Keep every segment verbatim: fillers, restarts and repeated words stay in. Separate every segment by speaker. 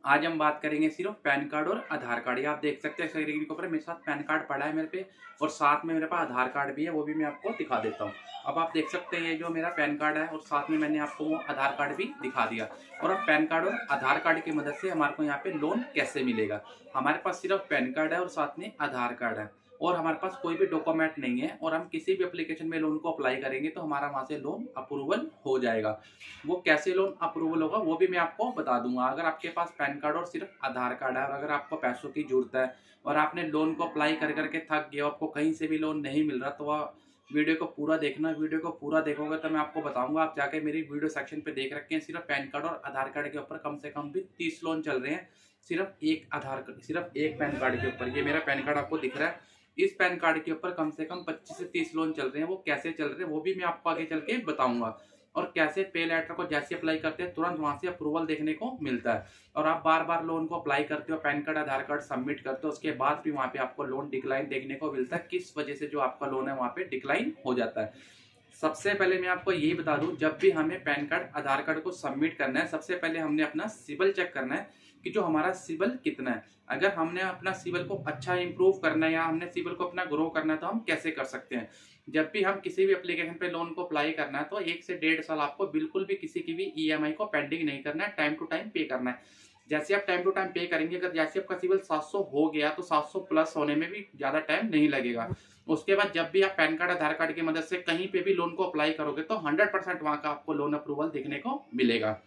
Speaker 1: आज हम बात करेंगे सिर्फ पैन कार्ड और आधार कार्ड। ये आप देख सकते हैं स्क्रीन के ऊपर मेरे साथ पैन कार्ड पड़ा है मेरे पे, और साथ में मेरे पास आधार कार्ड भी है, वो भी मैं आपको दिखा देता हूँ। अब आप देख सकते हैं ये जो मेरा पैन कार्ड है और साथ में मैंने आपको वो आधार कार्ड भी दिखा दिया। और अब पैन कार्ड और आधार कार्ड की मदद से हमारे को यहाँ पे लोन कैसे मिलेगा। हमारे पास सिर्फ पैन कार्ड है और साथ में आधार कार्ड है और हमारे पास कोई भी डॉक्यूमेंट नहीं है, और हम किसी भी एप्लीकेशन में लोन को अप्लाई करेंगे तो हमारा वहां से लोन अप्रूवल हो जाएगा। वो कैसे लोन अप्रूवल होगा वो भी मैं आपको बता दूंगा। अगर आपके पास पैन कार्ड और सिर्फ आधार कार्ड है और अगर आपको पैसों की जरूरत है और आपने लोन को अप्लाई कर करके थक गया, आपको कहीं से भी लोन नहीं मिल रहा, तो वह वीडियो को पूरा देखना। वीडियो को पूरा देखोगे तो मैं आपको बताऊंगा। आप जाके मेरी वीडियो सेक्शन पे देख रखे हैं, सिर्फ पैन कार्ड और आधार कार्ड के ऊपर कम से कम भी तीस लोन चल रहे हैं, सिर्फ एक आधार कार्ड सिर्फ एक पैन कार्ड के ऊपर। ये मेरा पैन कार्ड आपको दिख रहा है, इस पैन कार्ड के ऊपर कम से कम पच्चीस से तीस लोन चल रहे हैं। वो कैसे चल रहे हैं वो भी मैं आपको आगे चल के बताऊंगा, और कैसे पे लेटर को जैसे अप्लाई करते हैं तुरंत वहां से अप्रूवल देखने को मिलता है। और आप बार बार लोन को अप्लाई करते हो, pan card Aadhaar card submit करते हो, उसके बाद भी वहां पे आपको लोन डिक्लाइन देखने को मिलता है। किस वजह से जो आपका लोन है वहां पे डिक्लाइन हो जाता है। सबसे पहले मैं आपको यही बता दूं, जब भी हमें पैन कार्ड आधार कार्ड को सबमिट करना है, सबसे पहले हमने अपना सिबिल चेक करना है कि जो हमारा सिबिल कितना है। अगर हमने अपना सिबिल को अच्छा इंप्रूव करना है या हमने सिबिल को अपना ग्रो करना है तो हम कैसे कर सकते हैं। जब भी हम किसी भी एप्लीकेशन पे लोन को अप्लाई करना है तो एक से डेढ़ साल आपको बिल्कुल भी किसी की भी ईएमआई को पेंडिंग नहीं करना है, टाइम टू टाइम पे करना है। जैसे आप टाइम टू टाइम पे करेंगे, अगर जैसे आपका सिबिल सात सौ हो गया तो सात सौ प्लस होने में भी ज्यादा टाइम नहीं लगेगा। उसके बाद जब भी आप पैन कार्ड आधार कार्ड की मदद से कहीं पे भी लोन को अप्लाई करोगे तो हंड्रेड परसेंट वहां का आपको लोन अप्रूवल देखने को मिलेगा।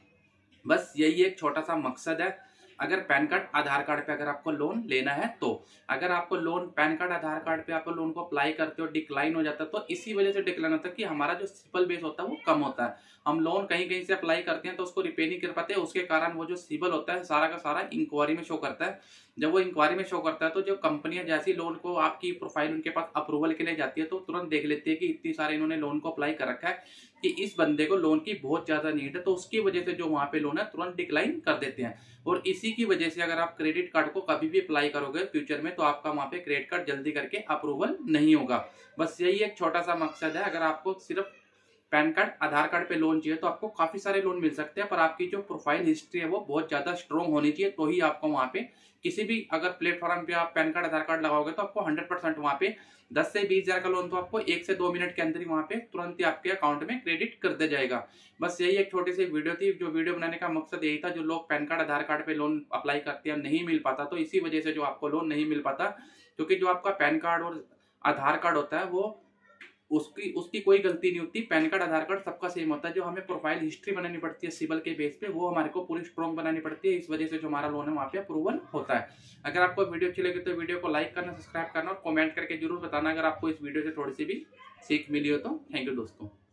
Speaker 1: बस यही एक छोटा सा मकसद है। अगर पैन कार्ड आधार कार्ड पे अगर आपको लोन लेना है तो अगर आपको loan pan card Aadhaar card पे आपको लोन को अप्लाई करते हो डिक्लाइन हो जाता है, तो इसी वजह से डिक्लाइन होता है कि हमारा जो सिबिल बेस होता है वो कम होता है। हम लोन कहीं कहीं से अप्लाई करते हैं तो उसको रिपे नहीं कर पाते, उसके कारण वो जो सिबिल होता है सारा का सारा इंक्वायरी में शो करता है। जब वो इंक्वायरी में शो करता है तो जो कंपनियां जैसी लोन को आपकी प्रोफाइल उनके पास अप्रूवल के लिए जाती है तो तुरंत देख लेती है कि इतनी सारे इन्होंने लोन को अप्लाई कर रखा है कि इस बंदे को लोन की बहुत ज्यादा नीड है, तो उसकी वजह से जो वहां पे लोन है तुरंत डिक्लाइन कर देते हैं। और इसी की वजह से अगर आप क्रेडिट कार्ड को कभी भी अप्लाई करोगे फ्यूचर में तो आपका वहां पे क्रेडिट कार्ड जल्दी करके अप्रूवल नहीं होगा। बस यही एक छोटा सा मकसद है। अगर आपको सिर्फ पैन कार्ड आधार कार्ड पे लोन चाहिए तो आपको काफी सारे लोन मिल सकते हैं, पर आपकी जो प्रोफाइल हिस्ट्री है वो बहुत ज्यादा स्ट्रॉन्ग होनी चाहिए, तो ही आपको वहां पे किसी भी अगर प्लेटफॉर्म पे आप पैन कार्ड आधार कार्ड लगाओगे तो आपको हंड्रेड परसेंट वहां पे दस से बीस हजार का लोन तो आपको एक से दो मिनट के अंदर ही वहां पे तुरंत ही आपके अकाउंट में क्रेडिट कर दिया जाएगा। बस यही एक छोटी सी वीडियो थी। जो वीडियो बनाने का मकसद यही था, जो लोग पैन कार्ड आधार कार्ड पे लोन अप्लाई करते हैं नहीं मिल पाता, तो इसी वजह से जो आपको लोन नहीं मिल पाता, क्योंकि जो आपका पैन कार्ड और आधार कार्ड होता है वो उसकी उसकी कोई गलती नहीं होती। पैन कार्ड आधार कार्ड सबका सेम होता है। जो हमें प्रोफाइल हिस्ट्री बनानी पड़ती है सिबिल के बेस पे, वो हमारे को पूरी स्ट्रॉन्ग बनानी पड़ती है। इस वजह से जो हमारा लोन है वहाँ पे अप्रूवल होता है। अगर आपको वीडियो अच्छी लगी तो वीडियो को लाइक करना, सब्सक्राइब करना और कमेंट करके जरूर बताना अगर आपको इस वीडियो से थोड़ी सी भी सीख मिली हो तो। थैंक यू दोस्तों।